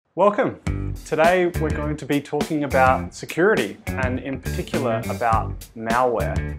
Welcome. Today we're going to be talking about security and in particular about malware.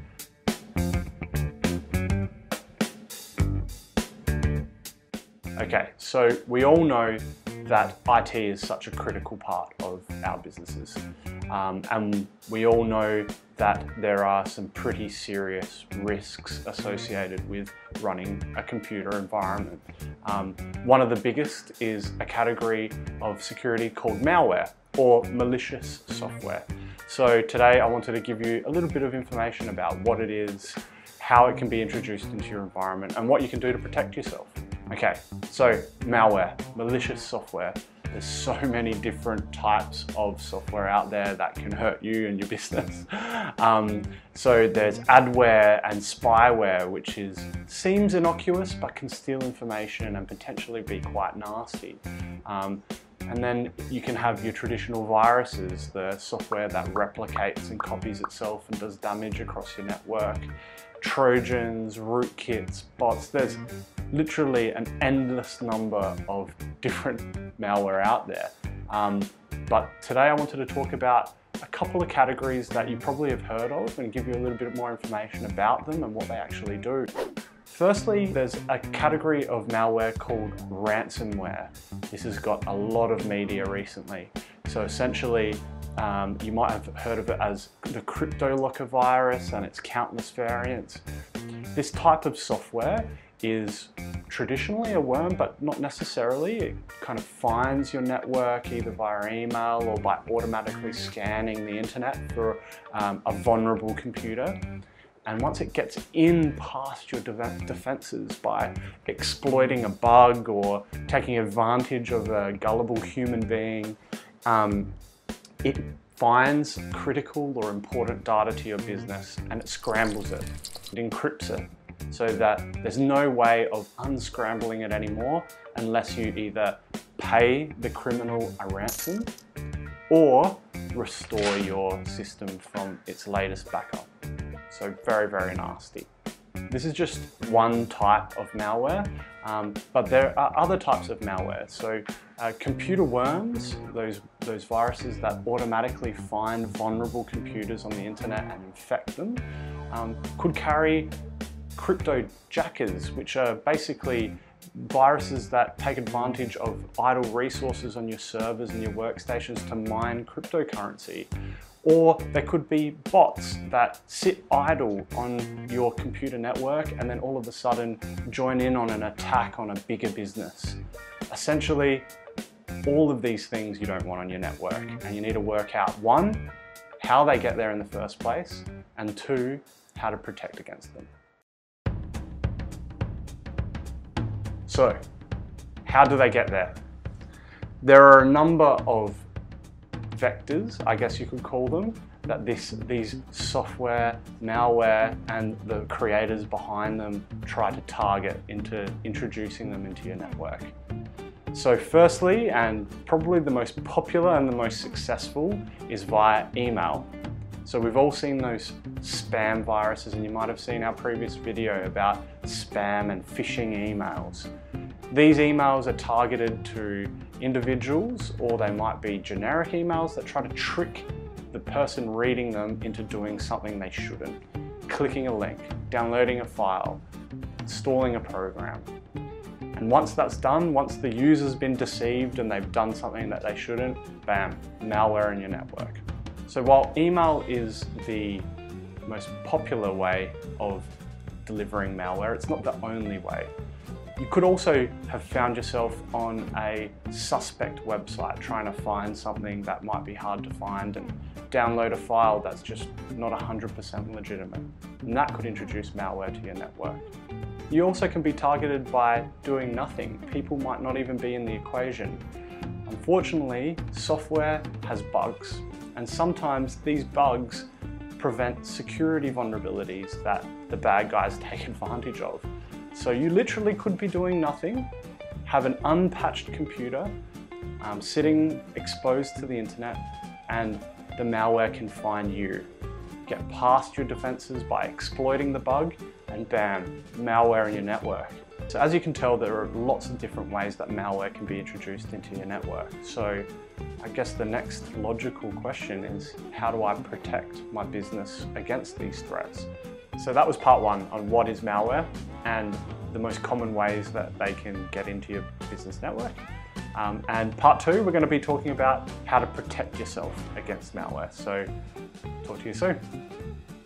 Okay, so we all know that IT is such a critical part of our businesses. And we all know that there are some pretty serious risks associated with running a computer environment. One of the biggest is a category of security called malware or malicious software. So today I wanted to give you a little bit of information about what it is, how it can be introduced into your environment, and what you can do to protect yourself. Okay, so malware, malicious software. There's so many different types of software out there that can hurt you and your business. So there's adware and spyware, which seems innocuous but can steal information and potentially be quite nasty. And then you can have your traditional viruses, the software that replicates and copies itself and does damage across your network. Trojans, rootkits, bots. There's literally an endless number of different malware out there. But today I wanted to talk about a couple of categories that you probably have heard of and give you a little bit more information about them and what they actually do. Firstly, there's a category of malware called ransomware. This has got a lot of media recently. So essentially, you might have heard of it as the Cryptolocker Virus and its countless variants. This type of software is traditionally a worm, but not necessarily. It kind of finds your network either via email or by automatically scanning the internet for a vulnerable computer. And once it gets in past your defenses by exploiting a bug or taking advantage of a gullible human being, it finds critical or important data to your business and it scrambles it. It encrypts it so that there's no way of unscrambling it anymore unless you either pay the criminal a ransom or restore your system from its latest backup. So very, very nasty. This is just one type of malware, but there are other types of malware. So computer worms, those viruses that automatically find vulnerable computers on the internet and infect them, could carry cryptojackers, which are basically viruses that take advantage of idle resources on your servers and your workstations to mine cryptocurrency. Or there could be bots that sit idle on your computer network and then all of a sudden join in on an attack on a bigger business. Essentially, all of these things you don't want on your network, and you need to work out, one, how they get there in the first place, and two, how to protect against them. So, how do they get there? There are a number of vectors, I guess you could call them, that these software, malware, and the creators behind them try to target into introducing them into your network. So firstly, and probably the most popular and the most successful, is via email. So we've all seen those spam viruses, and you might have seen our previous video about spam and phishing emails. These emails are targeted to individuals, or they might be generic emails that try to trick the person reading them into doing something they shouldn't. Clicking a link, downloading a file, installing a program. And once that's done, once the user's been deceived and they've done something that they shouldn't, bam, malware in your network. So while email is the most popular way of delivering malware, it's not the only way. You could also have found yourself on a suspect website trying to find something that might be hard to find and download a file that's just not 100% legitimate. And that could introduce malware to your network. You also can be targeted by doing nothing. People might not even be in the equation. Unfortunately, software has bugs, and sometimes these bugs prevent security vulnerabilities that the bad guys take advantage of. So you literally could be doing nothing, have an unpatched computer, sitting exposed to the internet, and the malware can find you. Get past your defenses by exploiting the bug, and bam, malware in your network. So as you can tell, there are lots of different ways that malware can be introduced into your network. So I guess the next logical question is, how do I protect my business against these threats? So that was part one on what is malware and the most common ways that they can get into your business network. And part two, we're going to be talking about how to protect yourself against malware. So talk to you soon.